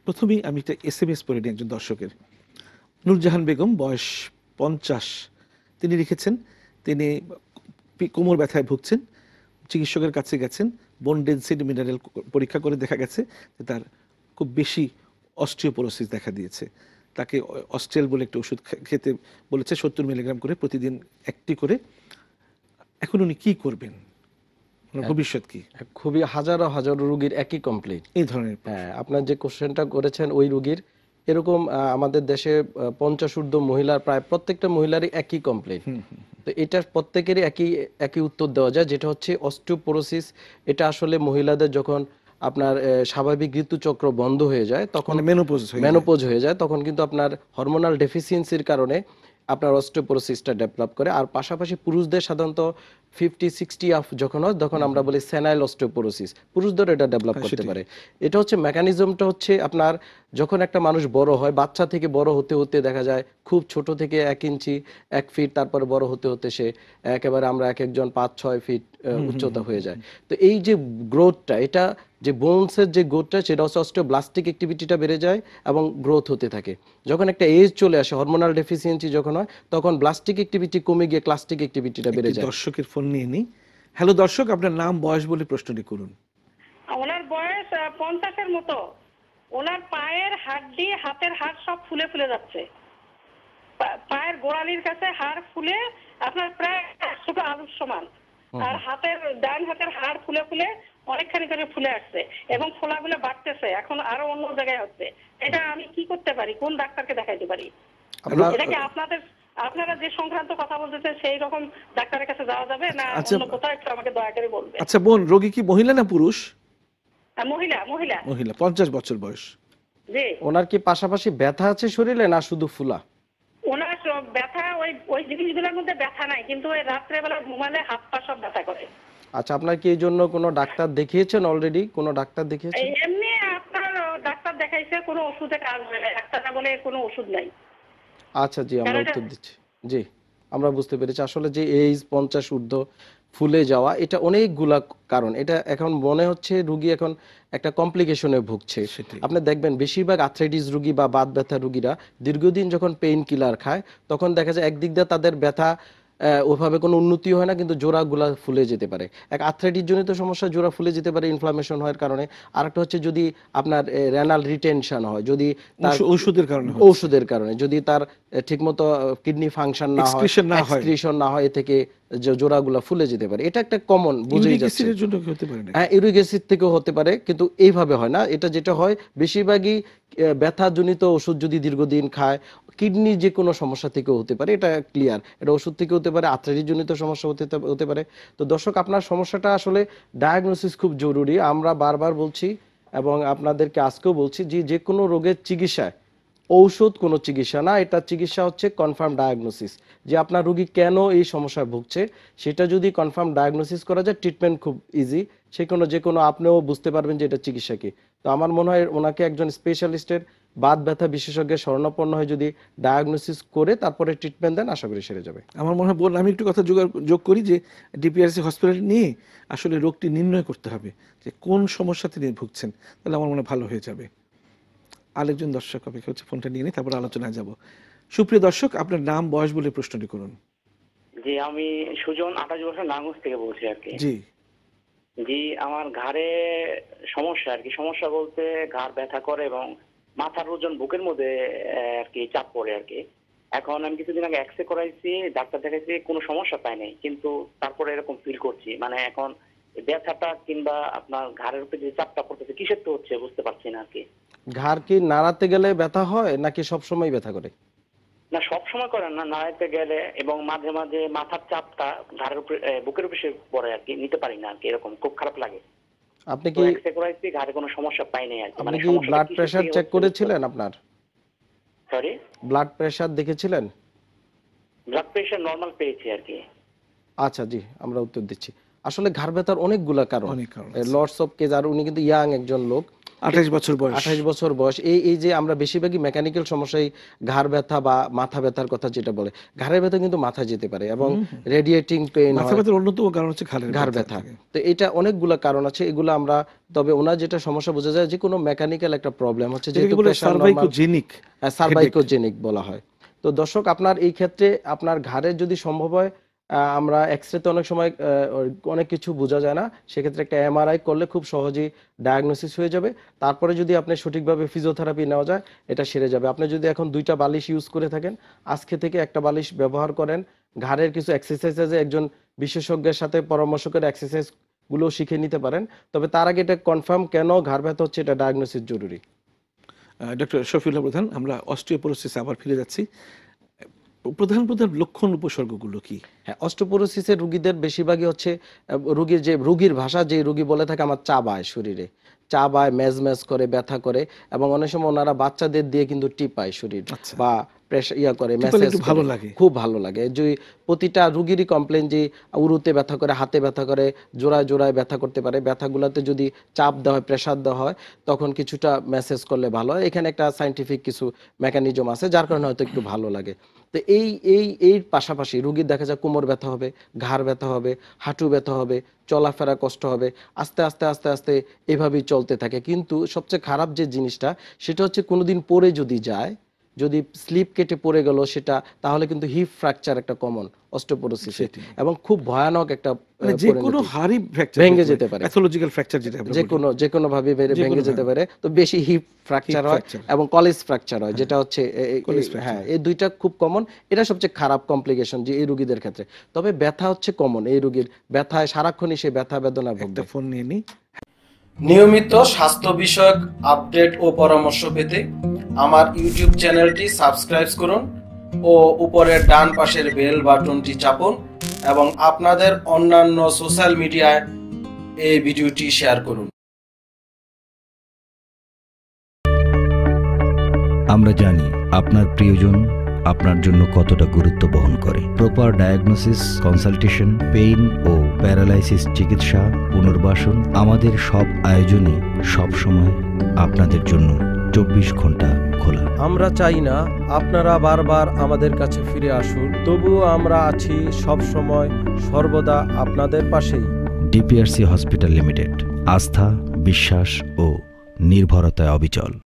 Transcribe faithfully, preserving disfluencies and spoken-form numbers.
প্রথমেই আমি একটা এস এম এস পড়ে নিই একজন দর্শকের। নূরজাহান বেগম, বয়স পঞ্চাশ। তিনি লিখেছেন তিনি কোমর ব্যথায় ভুগছেন, চিকিৎসকের কাছে গেছেন, বোন ডেনসিটি মিনারেল পরীক্ষা করে দেখা গেছে যে তার খুব বেশি অস্টিওপোরোসিস দেখা দিয়েছে। তাকে অস্ট্রেল বলে একটা ওষুধ খেতে বলেছে, সত্তর মিলিগ্রাম করে প্রতিদিন একটি করে। এখন উনি কী করবেন, ভবিষ্যৎ কি? খুবই হাজারো হাজারো রোগীর একই কমপ্লেইন এই ধরনের। হ্যাঁ, আপনার যে কোশ্চেনটা করেছেন ওই রোগীর এরকম আমাদের দেশে পঞ্চাশ ঊর্ধ্ব মহিলার প্রায় প্রত্যেকটা মহিলারই একই কমপ্লেইন। তো এটা প্রত্যেকেরই একই একই উত্তর দেওয়া যায়, যেটা হচ্ছে অস্টিওপোরোসিস। এটা আসলে মহিলাদের যখন আপনার স্বাভাবিক ঋতুচক্র বন্ধ হয়ে যায়, তখন মেনোপজ মেনোপজ হয়ে যায়, তখন কিন্তু আপনার হরমোনাল ডেফিসিয়েন্সির কারণে আপনার অস্টিওপোরোসিসটা ডেভেলপ করে। আর পাশাপাশি পুরুষদের সাধারণত ফিফটি সিক্সটি আপ যখন হয় তখন আমরা বলি সেনাইল অস্টিওপোরোসিস, পুরুষদের এটা ডেভেলপ করতে পারে। এটা হচ্ছে মেকানিজমটা হচ্ছে আপনার যখন একটা মানুষ বড় হয়, বাচ্চা থেকে বড় হতে হতে দেখা যায় খুব ছোট থেকে এক ইঞ্চি এক ফিট, তারপরে বড় হতে হতে সে একেবারে আমরা এক একজন পাঁচ ছয় ফিট উচ্চতা হয়ে যায়। তো এই যে গ্রোথটা, এটা যে বোনসের যে গ্রোথটা, সেটা হচ্ছে অস্টিওব্লাস্টিক অ্যাক্টিভিটিটা বেড়ে যায় এবং গ্রোথ হতে থাকে। যখন একটা এজ চলে আসে, হরমোনাল ডেফিসিয়েন্সি যখন হয়, তখন ব্লাস্টিক অ্যাক্টিভিটি কমে গিয়ে ক্লাস্টিক অ্যাক্টিভিটিটা বেড়ে যায়। দর্শকের ফোন নিয়ে নিই। হ্যালো দর্শক, আপনার নাম বয়স বলে প্রশ্নটি করুন। ওনার বয়স পঞ্চাশের মতো। ওনার পায়ের হাড়টি, হাতের হাড় সব ফুলে ফুলে যাচ্ছে। পায়ের গোড়ালির কাছে হাড় ফুলে আপনার প্রায় ছোট আলুর সমান, আর হাতের ডান হাতের হাড় ফুলে ফুলে অনেকখানি করে ফুলে আসছে এবং ফোলাগুলো বাড়তেছে, এখন আরো অন্য জায়গায় হচ্ছে। এটা আমি কি করতে পারি, কোন ডাক্তারকে দেখাইতে পারি? এটা কি আপনাদের আপনারা যে সংক্রান্ত কথা বলতেছেন সেই রকম ডাক্তারের কাছে যাওয়া যাবে না অন্য কোথাও? একটু আমাকে দয়া করে বলবেন। আচ্ছা বোন, রোগী কি মহিলা না পুরুষ? মহিলা। মহিলা মহিলা, পঞ্চাশ বছর বয়স। জি। ওনার কি পাশাপাশি ব্যথা আছে শরীরে না শুধু ফুলা? ওনার ব্যথা ওই ওই জিনিসগুলোর মধ্যে ব্যথা নাই, কিন্তু ওই রাত্রেবেলা ঘুমালে হাত পা সব ব্যথা করে। আচ্ছা, আপনার কি এই জন্য কোনো ডাক্তার দেখিয়েছেন অলরেডি? কোনো ডাক্তার দেখিয়েছেন? এমনি আপনার ডাক্তার দেখাইছে, কোনো ওষুধে কাজ হয় না, ডাক্তাররা বলে কোনো ওষুধ নাই। আচ্ছা জি, আমরা উত্তর দিচ্ছি। জি, আমরা বুঝতে পেরেছি। আসলে যে এইজ পঞ্চাশ ঊর্ধ্ব ফুলে যাওয়া, এটা অনেকগুলা কারণ। এটা এখন মনে হচ্ছে রুগী এখন একটা কমপ্লিকেশনে ভুগছে। আপনি দেখবেন বেশিরভাগ আর্থ্রাইটিস রুগী বা বাত ব্যথা রুগীরা দীর্ঘদিন যখন পেইন কিলার খায়, তখন দেখা যায় একদিক দিয়ে তাদের ব্যথা ওইভাবে কোনো উন্নতি হয় না, কিন্তু জোড়াগুলা ফুলে যেতে পারে। এক আর্থ্রাইটিস জনিত সমস্যা, জোড়া ফুলে যেতে পারে ইনফ্লামেশন হওয়ার কারণে। আরেকটা হচ্ছে যদি আপনার রেনাল রিটেনশন হয়, যদি ওষুধের কারণে ঔষধের কারণে যদি তার ঠিকমতো কিডনি ফাংশন না হয়, এক্সক্রিশন না হয়, এ থেকে জোড়াগুলা ফুলে যেতে পারে। এটা একটা কমন, বুঝেই যাচ্ছে। হ্যাঁ, ইউরিক অ্যাসিড থেকেও হতে পারে, কিন্তু এইভাবে হয় না। এটা যেটা হয় বেশিরভাগই ব্যথাজনিত ওষুধ যদি দীর্ঘদিন খায়, কিডনি যে কোনো সমস্যা থেকেও হতে পারে, এটা ক্লিয়ার। এটা ওষুধ থেকে হতে পারে, আর্থ্রাইটিস জনিত সমস্যা হতে হতে পারে। তো দর্শক, আপনার সমস্যাটা আসলে ডায়াগনোসিস খুব জরুরি। আমরা বারবার বলছি এবং আপনাদেরকে আজকেও বলছি যে যে কোনো রোগের চিকিৎসায় ঔষধ কোনো চিকিৎসা না, এটা চিকিৎসা হচ্ছে কনফার্ম ডায়াগনোসিস। যে আপনার রোগী কেন এই সমস্যায় ভুগছে সেটা যদি কনফার্ম ডায়াগনোসিস করা যায়, ট্রিটমেন্ট খুব ইজি। সে কোনো যে কোনো আপনিও বুঝতে পারবেন যে এটা চিকিৎসা কি। তো আমার মনে হয় ওনাকে একজন স্পেশালিস্টের বাত ব্যথা বিশেষজ্ঞের শরণাপন্ন হয়ে যদি ডায়াগনোসিস করে তারপরে ট্রিটমেন্ট দেন, আশা করি সেরে যাবে। আমার মনে হয় বোন, আমি একটু কথা যোগ করি যে ডিপিআরসি হসপিটালে নিয়ে আসলে রোগটি নির্ণয় করতে হবে যে কোন সমস্যাতে নিয়ে ভুগছেন, তাহলে আমার মনে হয় ভালো হয়ে যাবে। আরেকজন দর্শক অপেক্ষা হচ্ছে, ফোনটা নিয়ে নিই, তারপর আলোচনায় যাব। সুপ্রিয় দর্শক, আপনার নাম বয়স বলে প্রশ্নটি করুন। জি, আমি সুজন, আঠাশ বছর, নারায়ণগঞ্জ থেকে বলছি আর কি। জি জি, আমার ঘাড়ে সমস্যা আর কি। সমস্যা বলতে ঘাড় ব্যথা করে এবং মাথার ওজন বুকের মধ্যে আর কি চাপ পড়ে আর কি। এখন আমি কিছুদিন আগে এক্স রে করাইছি, ডাক্তার দেখাইছি, কোনো সমস্যা পাই নাই, কিন্তু তারপরে এরকম ফিল করছি। মানে এখন ব্যথাটা কিংবা আপনার ঘাড়ের উপরে যে চাপটা পড়তেছে কিসের তো হচ্ছে বুঝতে পারছি না আর কি। ঘাড় কি নাড়াতে গেলে ব্যথা হয় নাকি সব সময় ব্যথা করে? না, সব সময় করেন না, নাড়াইতে গেলে এবং মাঝে মাঝে মাথার চাপটা ঘাড়ের উপরে বুকের উপরে পড়ে আর কি, নিতে পারি না আর কি, এরকম খুব খারাপ লাগে। আপনি কি এক্স-রে করাইছি, ঘাড়ে কোনো সমস্যা পাই নাই আর কি। মানে কি ব্লাড প্রেসার চেক করেছিলেন আপনার? সরি, ব্লাড প্রেসার দেখেছিলেন? ব্লাড প্রেসার নরমাল পেয়েছি আর কি। আচ্ছা জি, আমরা উত্তর দিচ্ছি। আসলে ঘাড় ব্যথার অনেকগুলা কারণ, অনেক কারণ, লটস অফ কেজ। আর উনি কিন্তু ইয়াং একজন লোক, আঠাশ বছর বয়স আঠাশ বছর বয়স এই এই যে আমরা বেশিরভাগই মেকানিক্যাল সমস্যায় ঘাড় ব্যথা বা মাথা ব্যথার কথা যেটা বলে, ঘাড়ের ব্যথা কিন্তু মাথা যেতে পারে এবং রেডিয়েটিং পেইন মাথা ব্যথার অন্যতম কারণ হচ্ছে ঘাড় ব্যথা। তো এটা অনেকগুলো কারণ আছে, এগুলো আমরা, তবে ওনার যেটা সমস্যা বোঝা যায় যে কোনো মেকানিক্যাল একটা প্রবলেম হচ্ছে, যেহেতু সার্ভাইকোজেনিক সার্ভাইকোজেনিক বলা হয়। তো দর্শক, আপনার এই ক্ষেত্রে আপনার ঘাড়ের যদি সম্ভব হয়, আমরা এক্সরেতে অনেক সময় অনেক কিছু বোঝা যায় না, সেক্ষেত্রে একটা এমআরআই করলে খুব সহজেই ডায়াগনোসিস হয়ে যাবে। তারপরে যদি আপনি সঠিকভাবে ফিজিওথেরাপি নেওয়া যায়, এটা সেরে যাবে। আপনি যদি এখন দুইটা বালিশ ইউজ করে থাকেন, আজকে থেকে একটা বালিশ ব্যবহার করেন, ঘাড়ের কিছু এক্সারসাইজ আছে, একজন বিশেষজ্ঞের সাথে পরামর্শ করে এক্সারসাইজ গুলো শিখে নিতে পারেন। তবে তার আগে এটা কনফার্ম কেন ঘাড় ব্যথা হচ্ছে, এটা ডায়াগনোসিস জরুরি। ডক্টর শফিউল্লাহ প্রধান, আমরা অস্টিওপোরোসিসে আবার ফিরে যাচ্ছি। প্রধান প্রধান লক্ষণ উপসর্গগুলো কি? হ্যাঁ, অস্টিওপোরোসিসের রোগীদের বেশিরভাগই হচ্ছে রোগীর যে রোগীর ভাষা, যে রোগী বলে থাকে আমার চাবায়, শরীরে চাবায়, ম্যাজ ম্যাজ করে, ব্যথা করে, এবং অনেক সময় ওনারা বাচ্চাদের দিয়ে কিন্তু টিপায় শরীর বা প্রেশার ইয়া করে, মেসেজ ভালো লাগে, খুব ভালো লাগে। যে প্রতিটা রোগীরই কমপ্লেন যে উরুতে ব্যথা করে, হাতে ব্যথা করে, জোড়ায় জোড়ায় ব্যথা করতে পারে। ব্যথাগুলোতে যদি চাপ দেওয়া হয়, প্রেশার দেওয়া হয়, তখন কিছুটা মেসেজ করলে ভালো হয়। এখানে একটা সায়েন্টিফিক কিছু মেকানিজম আছে, যার কারণে হয়তো একটু ভালো লাগে। তো এই এই এর পাশাপাশি রোগীর দেখা যায় কোমর ব্যথা হবে, ঘাড় ব্যথা হবে, হাঁটু ব্যথা হবে, চলাফেরা কষ্ট হবে, আস্তে আস্তে আস্তে আস্তে এভাবেই চলতে থাকে। কিন্তু সবচেয়ে খারাপ যে জিনিসটা, সেটা হচ্ছে কোনোদিন পড়ে যদি যায়, যদি স্লিপ কেটে পড়ে গেল সেটা, তাহলে কিন্তু হিপ ফ্র্যাকচার একটা কমন অস্টিওপোরোসিস, এবং খুব ভয়ানক একটা যে কোনো হাড়ি ফ্র্যাকচার ভেঙে যেতে পারে, প্যাথোলজিক্যাল ফ্র্যাকচার যেটা যে কোনো যে কোনো ভাবে ভেঙে যেতে পারে। তো বেশি হিপ ফ্র্যাকচার হয় এবং কলেজ ফ্র্যাকচার হয়, যেটা হচ্ছে হ্যাঁ, এই দুইটা খুব কমন। এটা সবচেয়ে খারাপ কমপ্লিকেশন যে এই রোগীদের ক্ষেত্রে। তবে ব্যথা হচ্ছে কমন, এই রোগীর ব্যথায় সারাক্ষণই সে ব্যথা বেদনা ভোগে। ফোন নিয়ে নি। নিয়মিত স্বাস্থ্য বিষয়ক আপডেট ও পরামর্শ পেতে আমার ইউটিউব চ্যানেলটি সাবস্ক্রাইব করুন ও উপরের ডান পাশের বেল বাটনটি চাপুন, এবং আপনাদের অন্যান্য সোশ্যাল মিডিয়ায় এই ভিডিওটি শেয়ার করুন। আমরা জানি আপনার প্রিয়জন আপনার জন্য কতটা গুরুত্ব বহন করে। প্রপার ডায়াগনোসিস, কনসালটেশন, পেইন ও প্যারালাইসিস চিকিৎসা, পুনর্বাসন, আমাদের সব আয়োজনে সব সময় আপনাদের জন্য চব্বিশ ঘন্টা খোলা। আমরা চাই না আপনারা বারবার আমাদের কাছে ফিরে আসুন, তবুও আমরা আছি সব সময় সর্বদা আপনাদের পাশেই। ডিপিআরসি হসপিটাল লিমিটেড, আস্থা, বিশ্বাস ও নির্ভরতায় অবিচল।